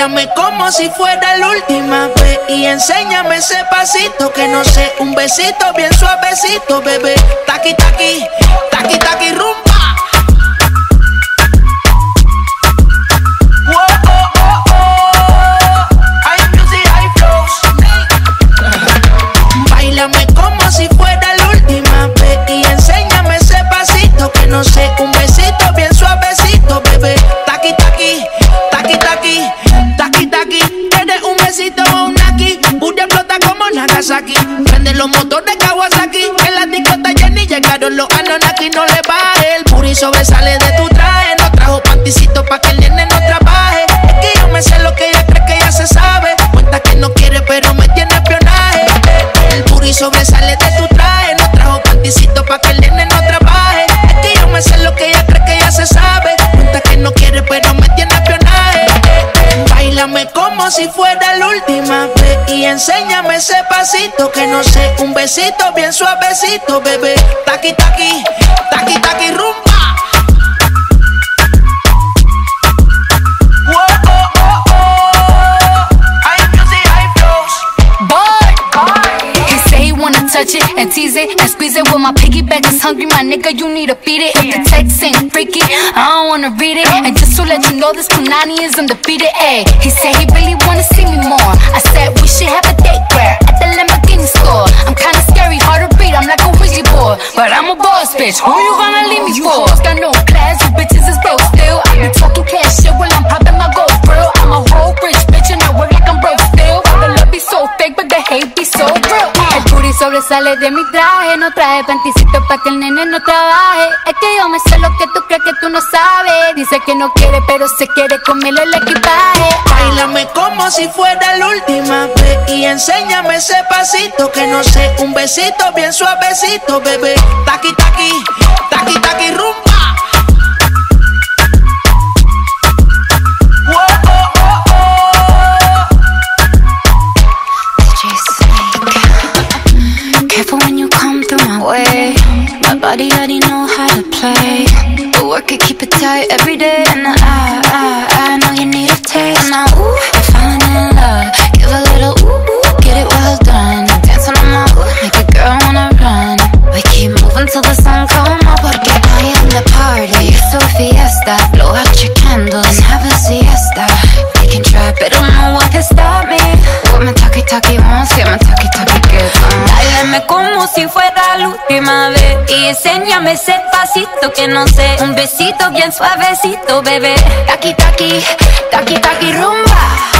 Báilame como si fuera la última vez y enséñame ese pasito que no sé, un besito bien suavecito, bebé. Taqui, taqui, taqui, taqui, rumba. Báilame como si fuera la última vez y enséñame ese pasito que no sé, un besito bien suavecito, bebé. Taqui, taqui, taqui, taqui, taqui, taqui. Tienes un besito o un aquí, booty explota como Nagasaki. Prende los motores Kawasaki, en la discota Jenny llegaron los Anunnaki. No le baje, el booty sobresale de tu traje. No trajo panticito pa' que el nene no trabaje. Es que yo me sé lo que ella cree que ya se sabe. Cuenta que no quiere pero me tiene espionaje. El booty sobresale de tu traje. No trajo panticito pa' que el nene no trabaje. Es que yo me sé lo que ella cree que ya se sabe. Cuenta que no quiere pero me tiene espionaje. Báilame como si fuera la última vez y enséñame ese pasito que no sé, un besito bien suavecito, bebé. Taqui, taqui, taqui, taqui, rumba. Touch it and tease it and squeeze it. When my piggyback is hungry, my nigga, you need to feed it. If the text ain't freaky, I don't wanna read it. And just to let you know, this Punani is undefeated. Ayy, he said he really wanna see me more. I said we should have a date where at the Lamborghini store. I'm kinda scary, hard to read, I'm like a Ouija board, but I'm a boss bitch. Who you gonna leave me for? Got no class, you bitches is broke still. I be talking cash shit while I'm popping my gold grill. I'm a whole rich bitch and I work like I'm broke still. The love be so fake, but the hate be so real. El booty sobresale de mi traje. No traje panticito pa' que el nene no trabaje. Es que yo me sé lo que tú crees que tú no sabes. Dice que no quiere pero se quiere comerle el equipaje. Báilame como si fuera la última vez y enséñame ese pasito que no sé, un besito bien suavecito, bebé. Taqui, taqui, taqui, taqui, rumba. Careful when you come through my way. My body already know how to play. But work it, keep it tight every day. And I know you need a taste. Now, ooh, I'm falling in love. Give a little ooh, get it well done. Dancing on my ooh, make a girl wanna run. We keep moving till the sun come up. Porque I am the party. It's a fiesta. Blow out your candles and have a siesta. They can try, but don't know what can stop me. What my talkie wants, get my talkie gets on. Báilame como si fuera la última vez y enséñame ese pasito que no sé, un besito bien suavecito, bebé. Taqui, taqui, taqui, taqui, rumba.